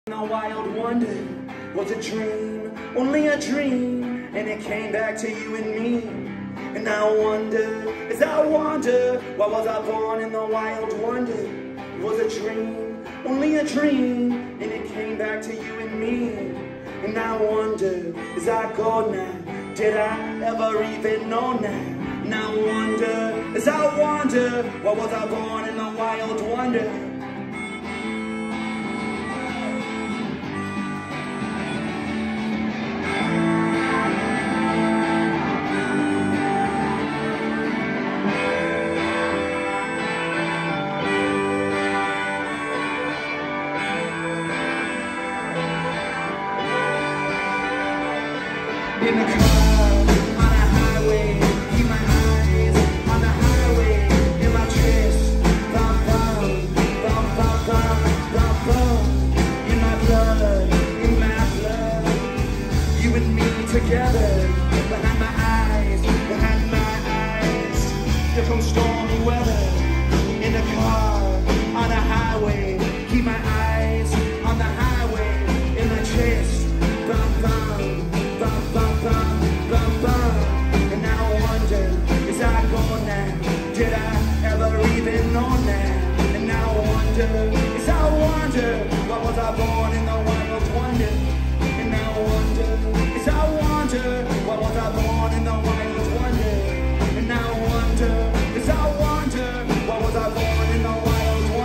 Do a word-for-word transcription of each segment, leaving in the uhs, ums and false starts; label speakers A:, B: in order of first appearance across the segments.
A: A wild wonder was a dream, only a dream, and it came back to you and me. And I wonder, as I wonder, why was I born in the wild wonder? It was a dream, only a dream, and it came back to you and me. And I wonder, as I go now, did I ever even know now? And I wonder, as I wonder, why was I born in the wild wonder? In the car, on a highway, keep my eyes on the highway, in my chest, bum bum, bum bum bum, bum bum, in my blood, in my blood, you and me together, behind my eyes, behind my eyes, you're from stormy weather, in the car, on a highway, keep my eyes on the highway, in my chest, bum bum. Did I ever even know that? And now I wonder, yes I wonder, why was I born in the wild wonder? And now I wonder, yes I wonder, why was I born in the wild wonder? And now I wonder, yes I wonder, why was I born in the wild wonder?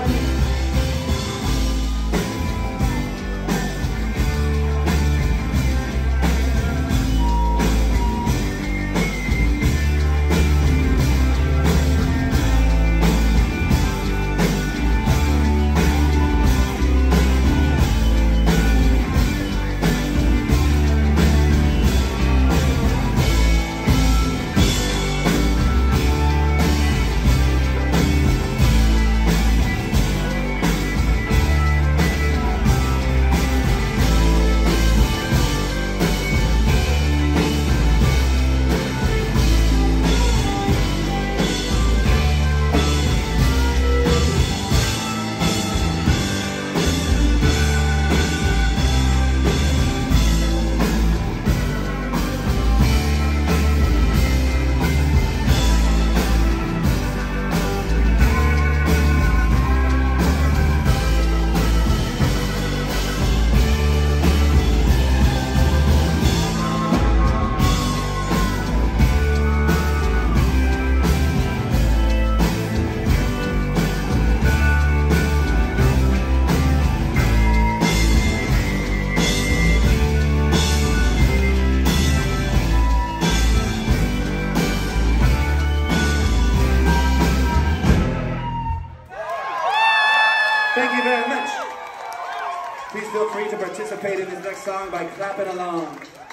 A: Thank you very much. Please feel free to participate in this next song by clapping along.